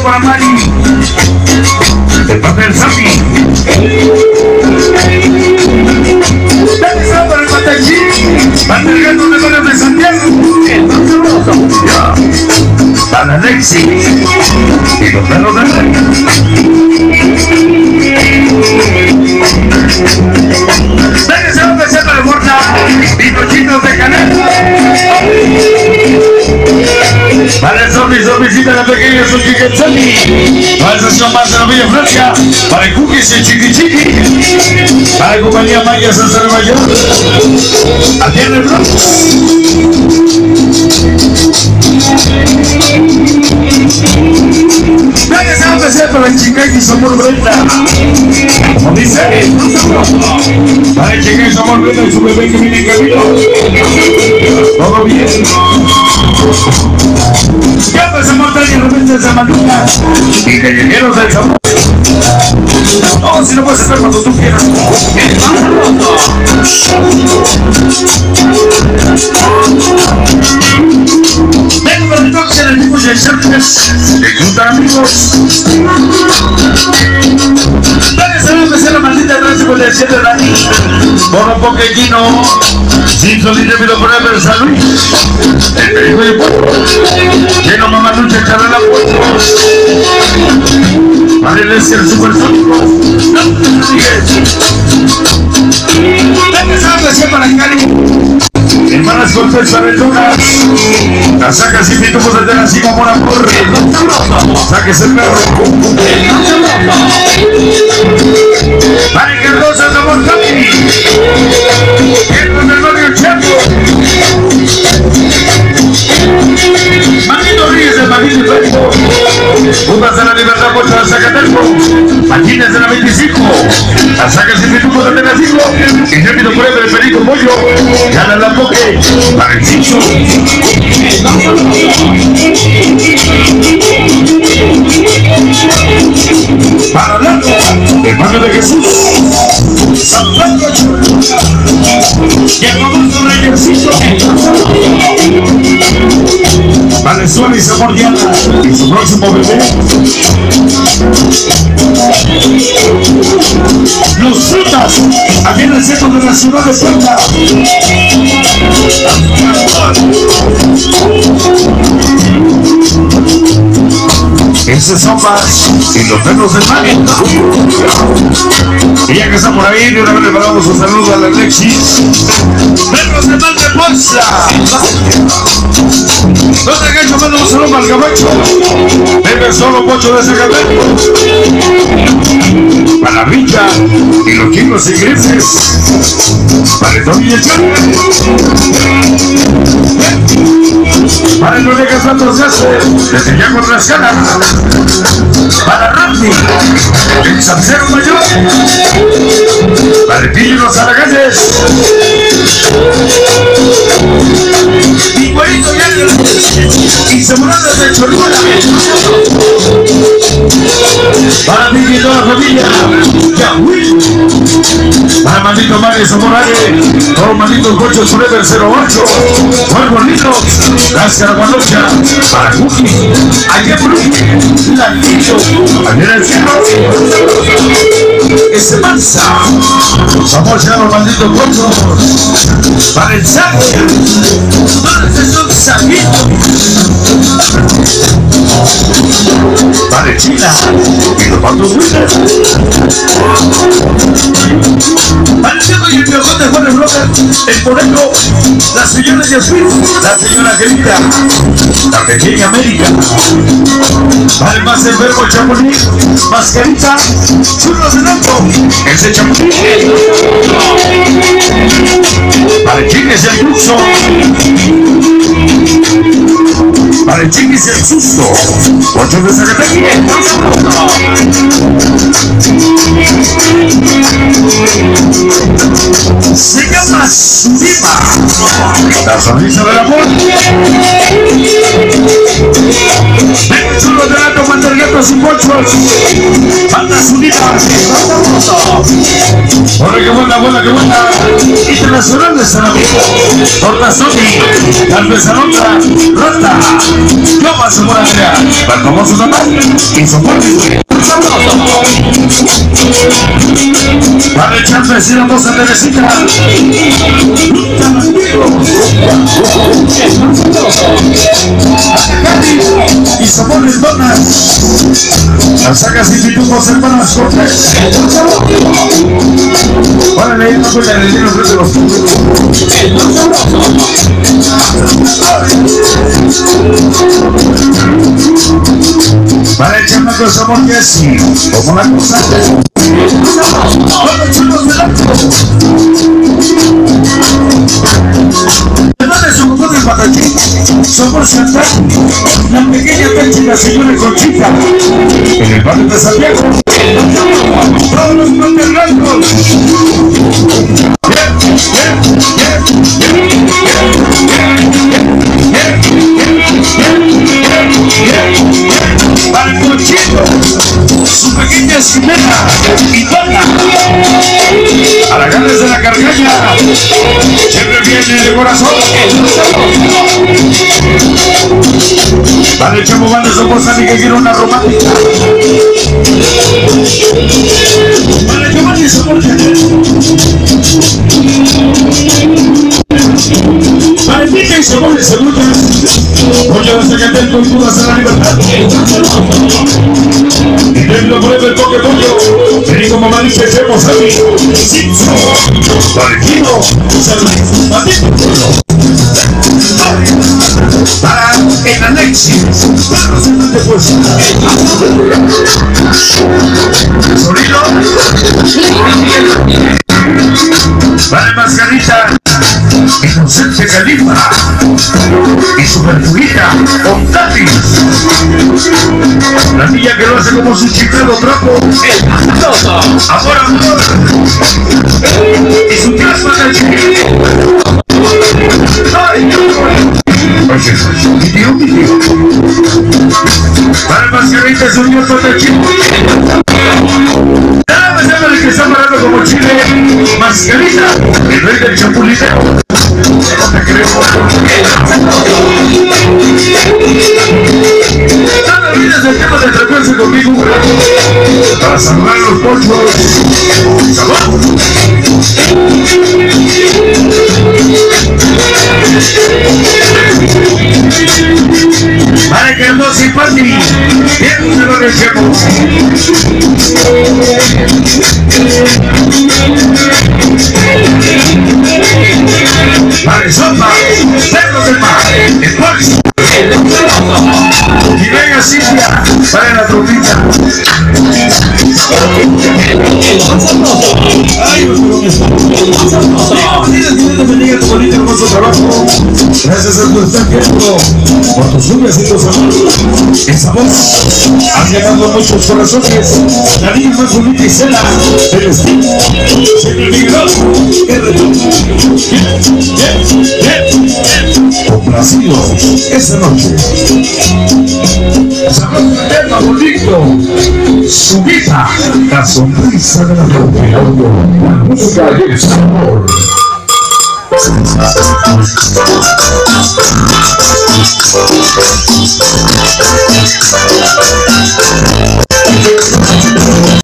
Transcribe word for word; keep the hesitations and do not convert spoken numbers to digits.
para Mari. El papel Sapi. Dale para el Patachí. Van cargando de goles de Santiago. El más sabroso. Para Alexi. Y los perros de Rey. Dale se va a empezar para el Borja. Pinochitos de canela. Para el zombie, zombicita la pequeña, su chiquetzali. Para el sesión más de la Villa Francia. Para el cookies y chiqui chiqui. Para la compañía Maya San Nueva York. Aquí en el Bronx. Nadie se va a empezar para el Chicago y Somos Brenda. Como dice, para el Chicago y Somos Brenda y su bebé que viene en camino. Todo bien. Ya empezamos a y de repente se maluca. Y callejeros del sabor. No, si no puedes estar cuando tú quieras. El más roto. Vengo del toque del tipo de Sharks. De juntar amigos. Dale, se va a empezar la maldita tránsito del siete de la niña. Por un poquetino. Sin solito pido por el San Luis. El perico de pueblo. Lleno mamá lucha echará la puerta. Para el es el supersónico. No te sigues. Dale, se va a empezar para Cali. Hermanas Cortés Aventuras. Las sacas y pitufos de tela así como una porra. Saques el perro. Vale, que rosas de amor Cali. Entran del barrio Chapo. Manito Ríos de Manito y Férico. Putas de la Libertad por la Zacateco. Máquinas de la veinticinco. Las sacas y pitufos de tela cinco. Y yo pido prueba de perico pollo. Gana la poke. Para el Chicho. Para Blanco, hermano de Jesús. San Pedro. Y el famoso Reyercito. Valenzuela y Sabor Diana. Y su próximo bebé. Los frutas. Aquí en el centro de la ciudad de Puebla. Ese son más y los perros del mar. Y ya que está por ahí, de una vez le mandamos un saludo a la Alexis. Perros del mar de Bolsa. No te engancho, mando un saludo al cabacho. Bebe solo pocho de Zacatecas. Para la Richa y los chicos y grises. Para el Tony y el Chano. Para el Noreca Santos Yace, desde ya con las ganas. Para Randy, el Sancero Mayor. Para el Pillo y los Araganes. Mi güerito y Sembradas de Cholula. Para mí y toda la familia. Yahui. Para Maldito Mario Zamorales. Todos malditos coches Forever cero ocho. Muy bonitos. Las Caraguanocha. Para Cookie. Allá por un ladillo. Allá en el cielo. Ese mansa. Vamos a los malditos coches. Para el Sánchez. ¿Dónde son sabitos? Para China y los patos Winners. Para el Ciego y el Piojón de Juan Rocker, el Poreco, la señora Yasmin, la señora Angelita, la pequeña América. Para el más enfermo Chapulín, Mascarita, Churros de Naco, ese Chapulín. Para el Chiques y el Luxo. Para el Chiquis y el Susto. Ocho de Zacatecas. Se llama Sudima. La sonrisa del amor. Ven chulo de gato, manda el gato Chicos y Pochos, bandas unidas. Hola, qué buena, buena, qué buena. Internacional de San Amigo, Tortasoni, Calvezanota, Rata, Yoma Zamorandrea, para famosos amores y soporte. Para echar vecina voz a Teresita, y sabores donas, las sacas y pitufos hermanas Cortés. Órale, no voy a decir los tres de los para el chamaco de sabor Jessy, como la cosa. Bueno, chicos del acto. Además de su montón de patachín, somos Chantal, la pequeña Pecha y la señora Conchita, en el barrio de Santiago. Todos los propios blancos. Para el Conchito, su pequeña Ximena y Dona, a la ganas de la carcaña, siempre viene de corazón. Para el Chamo Van de Somoza, que quiere una romántica. Para el Giovanni de Somoza, para el Pica y Sabor de Cebollas, Pollo de Zacatel con todas a la libertad. Y dentro por el toque pollo, vení como mamá dice, echemos a mí. Cinzo, Valentino, San Patito Pollo. Para el Alexis, para los demás de fuerza. Sonido. Para el Mascarita, Inocente Califa y su perfumita Octavis, la niña que lo hace como su chiclado trapo, amor, amor, y su plasma del chiquillo. Ay, mi tío, mi tío. Para el Mascarita es un nieto de chico. Nada más llama que está parado como Chile. Mascarita, el rey del chapuliteo. No te creo. No me olvides el tema de frecuencia conmigo. Para salvar los pollos. ¡Sabor! Para que no se pase, bien se lo dejemos. Para el sopa, perros del mar, el bolso. Y venga Cintia, para la trompita. Ay, gracias a tu estar queriendo por tus lluvias y tus amores. Esa voz ha llegado a muchos corazones. La niña más bonita y cela del estilo. Siempre migró. ¡Qué retorno! Complacido esa noche. Esa noche eterna, bonito. Su vida, la sonrisa de la noche. La música del sabor.